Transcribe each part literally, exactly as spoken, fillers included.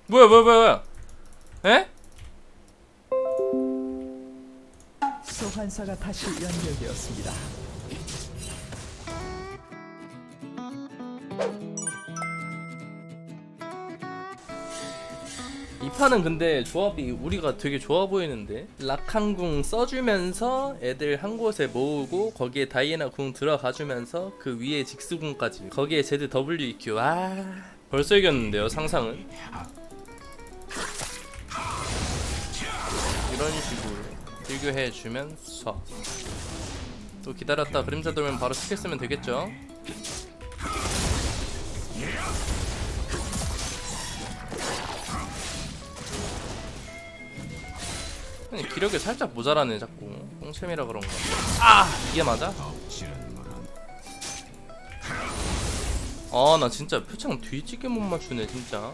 뭐야 뭐야 뭐야 에? 소환사가 다시 연결되었습니다. 이 판은 근데 조합이 우리가 되게 좋아 보이는데, 락한궁 써주면서 애들 한 곳에 모으고 거기에 다이애나 궁 들어가주면서 그 위에 직수궁까지, 거기에 제드 더블유이큐. 아 벌써 이겼는데요. 상상은 이런 식으로 딜교해주면서 또 기다렸다 그림자 돌면 바로 스킬 쓰면 되겠죠. 기력이 살짝 모자라네 자꾸. 똥챔이라 그런가. 아 이게 맞아? 아 나 진짜 표창 뒤지게 못 맞추네 진짜.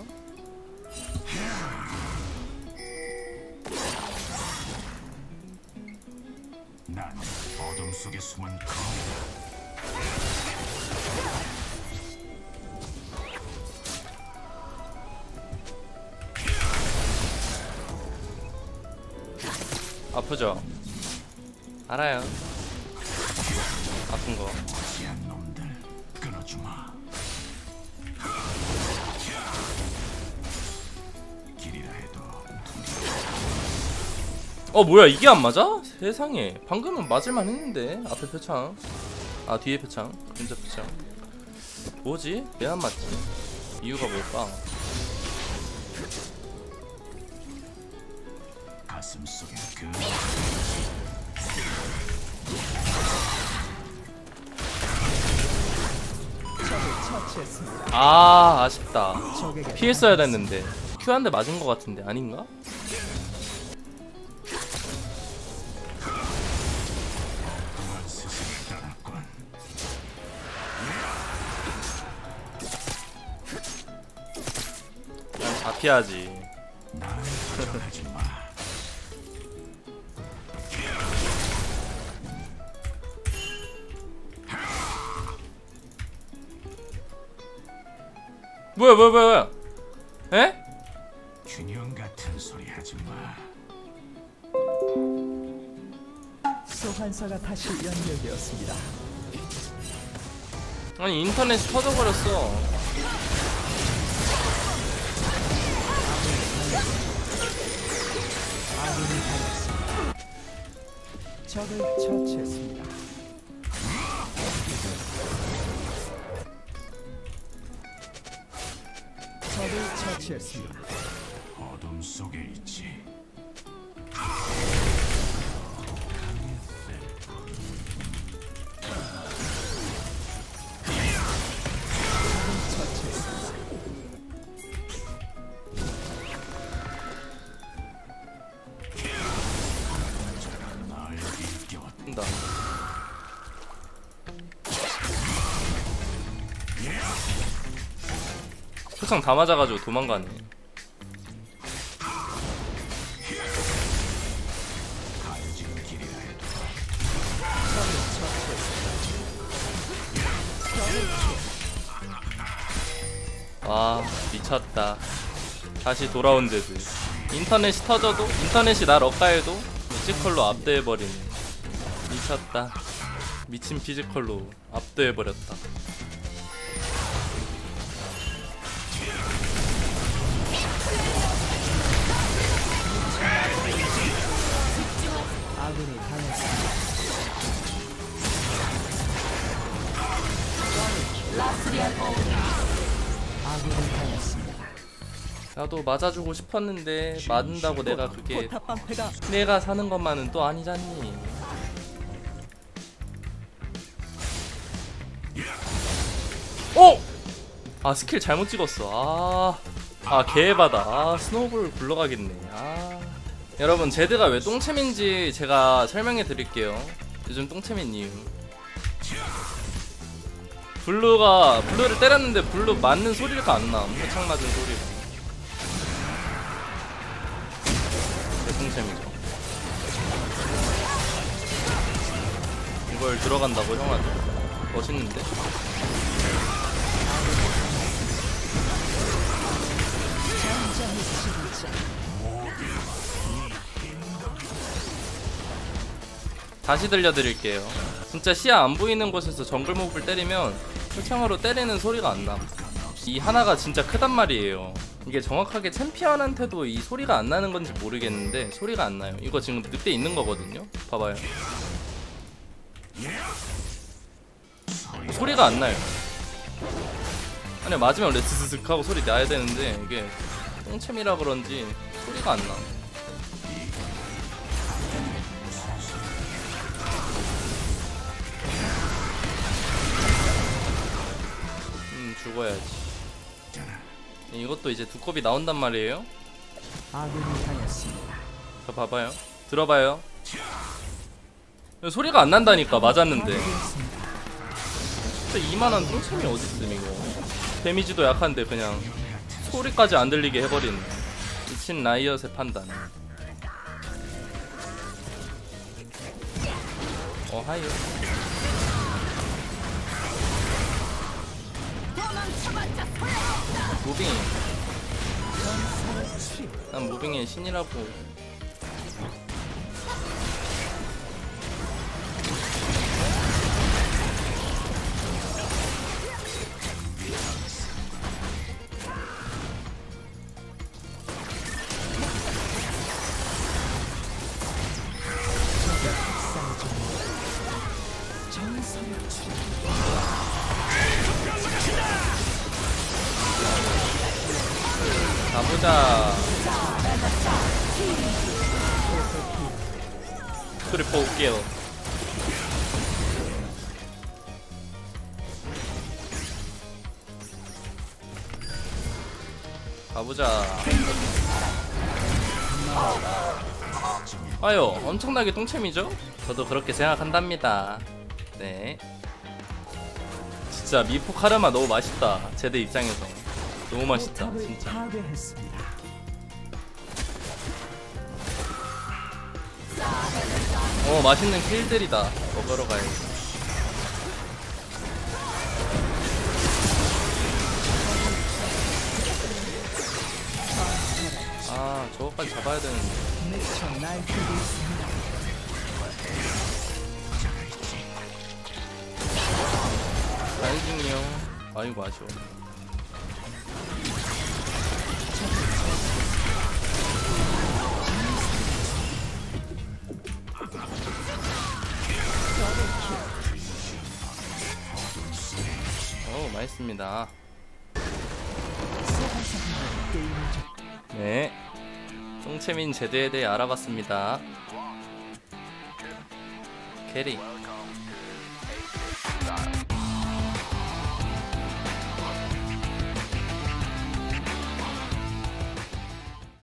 난 어둠 속에 숨은 검. 아프죠? 알아요. 아픈 거. 거시한 놈들 끊어주마. 길이라 해도 어 뭐야 이게 안 맞아? 세상에 방금은 맞을만 했는데. 앞에 표창, 아 뒤에 표창, 그림자 표창. 뭐지? 왜 안 맞지? 이유가 뭘까? 가슴 속에 그 적을 처치했습니다. 아 아쉽다. 적에게 피했어야 됐는데. 큐 한 대 맞은 거 같은데 아닌가? 동안 스승을 따랐군. 난 다 피하지. 날 걱정하지 마. 뭐야 뭐야 뭐야 에? 균형 같은 소리 하지 마. 소환사가 다시 연결되었습니다. 아니 인터넷이 터져버렸어. 아군이 당했습니다. 적을 처치했습니다. 적을 처치했습니다. 어둠 속에 있지. 처치했습니다. 날 일깨웠다. 한다. 표창 다 맞아가지고 도망가네. 가해지는 길이라 해도 적을 처치했습니다. 와 미쳤다. 다시 돌아온 데도. 인터넷이 터져도, 인터넷이 날 억가해도 피지컬로 압도해버리네. 미쳤다. 미친 피지컬로 압도해버렸다. 아군이 당했습니다. 아군이 당했습니다. 나도 맞아주고 싶었는데 맞는다고 내가 그게 포탑방패가 내가 사는 것만은 또 아니잖니. 오! 아 스킬 잘못 찍었어. 아, 아 개에바다. 아 스노우볼 굴러가겠네. 아 여러분 제드가 왜 똥챔인지 제가 설명해 드릴게요. 요즘 똥챔인 이유. 블루가 블루를 때렸는데 블루 맞는 소리가 안 나. 표창 맞은 소리가. 똥챔이죠. 이걸 들어간다고 형아들. 멋있는데? 다시 들려드릴게요. 진짜 시야 안 보이는 곳에서 정글 몹을 때리면 표창으로 때리는 소리가 안 나. 이 하나가 진짜 크단 말이에요. 이게 정확하게 챔피언한테도 이 소리가 안 나는 건지 모르겠는데 소리가 안 나요. 이거 지금 늑대 있는 거거든요. 봐봐요. 소리가 안 나요. 아니 맞으면 원래 스스슥 하고 소리 나야 되는데 이게 똥챔이라 그런지 소리가 안 나. 음 죽어야지. 이것도 이제 두껍이 나온단 말이에요. 아군이 당했습니다. 자 봐봐요. 들어봐요. 소리가 안 난다니까. 맞았는데 진짜 이만한 똥챔이 어딨음 이거. 데미지도 약한데 그냥 소리까지 안 들리게 해버리네. 미친 라이엇의 판단. 어 하이요. 무빙. 난 무빙의 신이라고. 가보자. 트리퍼 올게요. 가보자. 아유 엄청나게 똥챔이죠? 저도 그렇게 생각한답니다. 네 진짜 미포 카르마 너무 맛있다. 제드 입장에서 너무 맛있다 진짜. 파괴했습니다. 어 맛있는 킬들이다. 먹으러 가야지. 아 저거까지 잡아야 되는데. 미쳐 날뛰고 있습니다. 가는 중이요. 아이고 아쉬워. 오 맛있습니다. 네 똥채민 제드에 대해 알아봤습니다. 캐리